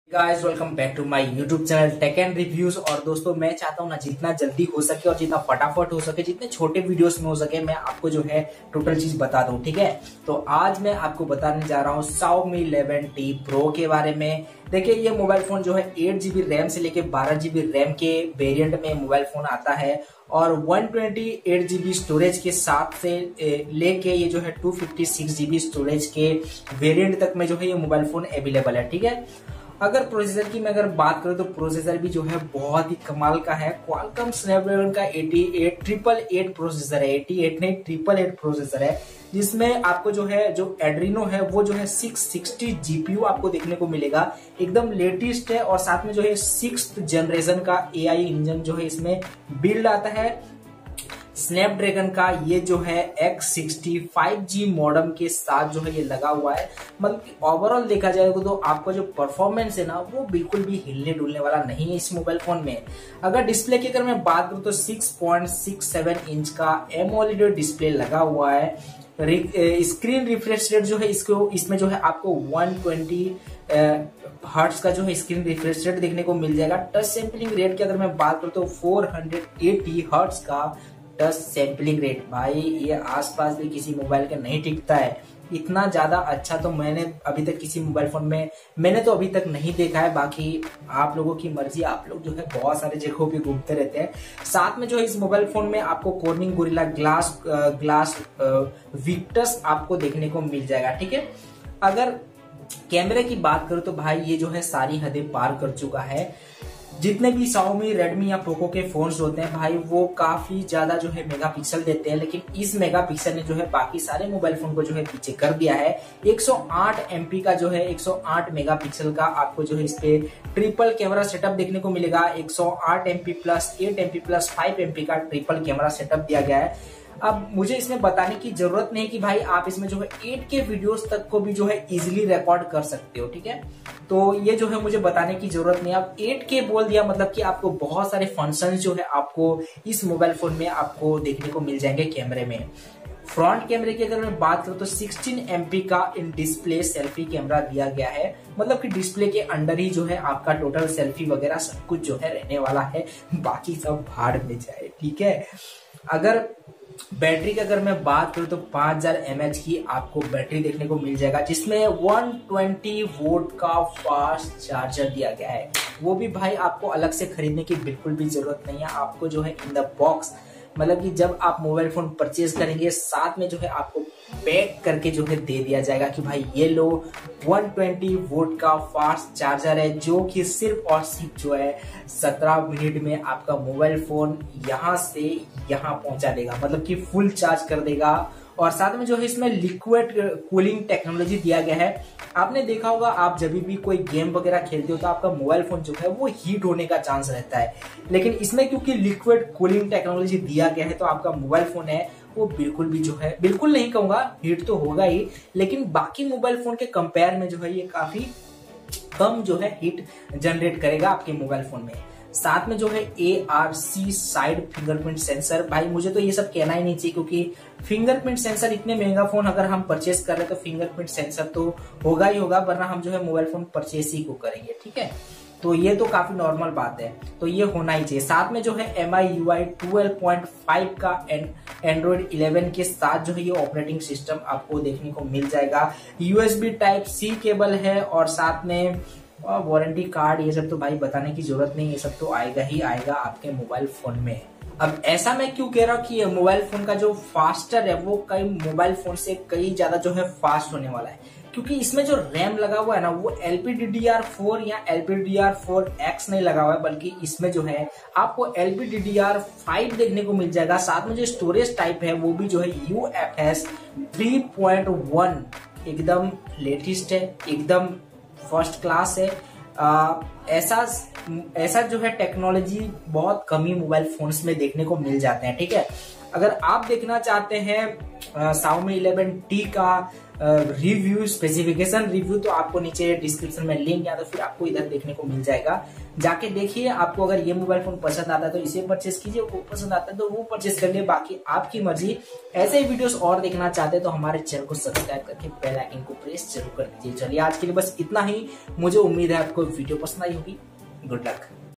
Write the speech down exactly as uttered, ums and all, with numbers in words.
Guys welcome back to my YouTube channel tech and reviews. और दोस्तों मैं चाहता हूँ ना जितना जल्दी हो सके और जितना फटाफट हो सके, जितने छोटे वीडियोस में हो सके, मैं आपको जो है टोटल चीज बता दूं। ठीक है, तो आज मैं आपको बताने जा रहा हूँ Xiaomi इलेवन टी प्रो के बारे में। देखिए ये मोबाइल फोन जो है एट जीबी रैम से लेके बारह जीबी रैम के वेरिएंट में मोबाइल फोन आता है और one twenty eight GB storage के साथ से लेके ये जो है two fifty six GB storage के वेरिएंट तक में जो है ये मोबाइल फोन अवेलेबल है। ठीक है, अगर प्रोसेसर की मैं अगर बात करूं तो प्रोसेसर भी जो है बहुत ही कमाल का है। क्वालकॉम स्नैपड्रैगन का eighty eight triple eight processor है, एटी एट नहीं ट्रिपल एट प्रोसेसर है, जिसमें आपको जो है जो एड्रीनो है वो जो है सिक्स सिक्सटी जीपीयू आपको देखने को मिलेगा, एकदम लेटेस्ट है। और साथ में जो है सिक्स्थ जनरेशन का एआई इंजन जो है इसमें बिल्ड आता है स्नैपड्रैगन का। ये जो है X sixty five G modem के साथ जो है ये लगा हुआ है। मतलब ओवरऑल देखा जाएगा तो आपका जो परफॉर्मेंस है ना वो बिल्कुल भी हिलने डुलने वाला नहीं है इस मोबाइल फोन में। अगर डिस्प्ले की अगर मैं बात करूं तो six point six seven inch का एमोलेड डिस्प्ले लगा हुआ है। स्क्रीन रिफ्रेश रेट जो है इसको इसमें जो है आपको वन ट्वेंटी हर्ट्ज का जो है स्क्रीन रिफ्रेश रेट देखने को मिल जाएगा। टच सैंपलिंग रेट की अगर मैं बात करूं तो फोर एटी हर्ट्ज का टच सैंपलिंग रेट। भाई ये आसपास भी किसी मोबाइल के नहीं टिकता है, इतना ज्यादा अच्छा तो मैंने अभी तक किसी मोबाइल फोन में मैंने तो अभी तक नहीं देखा है। बाकी आप लोगों की मर्जी, आप लोग जो है बहुत सारे जगहों पे घूमते रहते हैं। साथ में जो है इस मोबाइल फोन में आपको Corning Gorilla glass glass Victus आपको देखने को मिल जाएगा। ठीक है, अगर कैमरे की बात करूं तो भाई ये जो है सारी हदें पार कर चुका है। जितने भी Xiaomi, Redmi या Poco के फोन्स होते हैं भाई वो काफी ज्यादा जो है मेगापिक्सल देते हैं, लेकिन इस मेगापिक्सल ने जो है बाकी सारे मोबाइल फोन को जो है पीछे कर दिया है। एक सौ आठ एमपी का जो है एक सौ आठ मेगापिक्सल का आपको जो है इस पे ट्रिपल कैमरा सेटअप देखने को मिलेगा। एक सौ आठ MP plus eight MP plus five MP का ट्रिपल कैमरा सेटअप दिया गया है। अब मुझे इसमें बताने की जरूरत नहीं कि भाई आप इसमें जो है एट के वीडियोस तक को भी जो है इजीली रिकॉर्ड कर सकते हो। ठीक है, तो ये जो है मुझे बताने की जरूरत नहीं। आप एट के बोल दिया मतलब कि आपको बहुत सारे फंक्शंस जो है आपको इस मोबाइल फोन में आपको देखने को मिल जाएंगे कैमरे में। फ्रंट कैमरे की अगर मैं बात करूं तो सिक्सटीन एमपी का इन डिस्प्ले सेल्फी कैमरा दिया गया है। मतलब कि डिस्प्ले के अंदर ही जो है आपका टोटल सेल्फी वगैरह सब कुछ जो है रहने वाला है, बाकी सब भाड़ में जाए। ठीक है, अगर बैटरी की अगर मैं बात करूं तो पांच हजार एम एच की आपको बैटरी देखने को मिल जाएगा, जिसमें वन ट्वेंटी वोल्ट का फास्ट चार्जर दिया गया है। वो भी भाई आपको अलग से खरीदने की बिल्कुल भी जरूरत नहीं है। आपको जो है इन द बॉक्स मतलब कि जब आप मोबाइल फोन परचेज करेंगे साथ में जो है आपको पैक करके जो है दे दिया जाएगा कि भाई ये लो वन ट्वेंटी वोल्ट का फास्ट चार्जर है, जो कि सिर्फ और सिर्फ जो है सत्रह मिनट में आपका मोबाइल फोन यहाँ से यहाँ पहुंचा देगा, मतलब कि फुल चार्ज कर देगा। और साथ में जो है इसमें लिक्विड कूलिंग टेक्नोलॉजी दिया गया है। आपने देखा होगा आप जब भी कोई गेम वगैरह खेलते हो तो आपका मोबाइल फोन जो है वो हीट होने का चांस रहता है, लेकिन इसमें क्योंकि लिक्विड कूलिंग टेक्नोलॉजी दिया गया है तो आपका मोबाइल फोन है वो बिल्कुल भी जो है, बिल्कुल नहीं कहूंगा हीट तो होगा ही, लेकिन बाकी मोबाइल फोन के कंपेयर में जो है ये काफी कम जो है हीट जनरेट करेगा आपके मोबाइल फोन में। साथ में जो है A R C side fingerprint sensor. भाई मुझे तो ये सब कहना ही नहीं चाहिए, क्योंकि फिंगरप्रिंट सेंसर इतने महंगा फोन अगर हम परचेस कर रहे हैं तो फिंगरप्रिंट सेंसर तो होगा ही होगा, वरना हम जो है मोबाइल फोन परचेस ही को करेंगे। ठीक है, तो ये तो काफी नॉर्मल बात है, तो ये होना ही चाहिए। साथ में जो है M I U I twelve point five का एंड्रॉइड इलेवन के साथ जो है ये ऑपरेटिंग सिस्टम आपको देखने को मिल जाएगा। यूएसबी टाइप सी केबल है और साथ में वारंटी कार्ड, ये सब तो भाई बताने की जरूरत नहीं, ये सब तो आएगा ही आएगा आपके मोबाइल फोन में। अब ऐसा मैं क्यों कह रहा हूँ कि मोबाइल फोन का जो फास्टर है वो कई मोबाइल फोन से कई ज्यादा जो है फास्ट होने वाला है, क्योंकि इसमें जो रैम लगा हुआ है ना वो L P D D R four या L P D D R four X नहीं लगा हुआ है, बल्कि इसमें जो है आपको L P D D R five देखने को मिल जाएगा। साथ में जो स्टोरेज टाइप है वो भी जो है U F S three point one एकदम लेटेस्ट है, एकदम फर्स्ट क्लास है। आ, ऐसा ऐसा जो है टेक्नोलॉजी बहुत कम ही मोबाइल फोन्स में देखने को मिल जाते हैं। ठीक है, अगर आप देखना चाहते हैं Xiaomi इलेवन टी का रिव्यू, स्पेसिफिकेशन रिव्यू, तो आपको नीचे डिस्क्रिप्शन में लिंक या तो फिर आपको इधर देखने को मिल जाएगा, जाके देखिए। आपको अगर ये मोबाइल फोन पसंद आता है तो इसे परचेस कीजिए, वो पसंद आता है तो वो परचेस कर लिए, बाकी आपकी मर्जी। ऐसे वीडियोस और देखना चाहते हैं तो हमारे चैनल को सब्सक्राइब करके बेल आइकन को प्रेस जरूर कर दीजिए। चलिए आज के लिए बस इतना ही, मुझे उम्मीद है आपको वीडियो पसंद आई होगी। Good luck.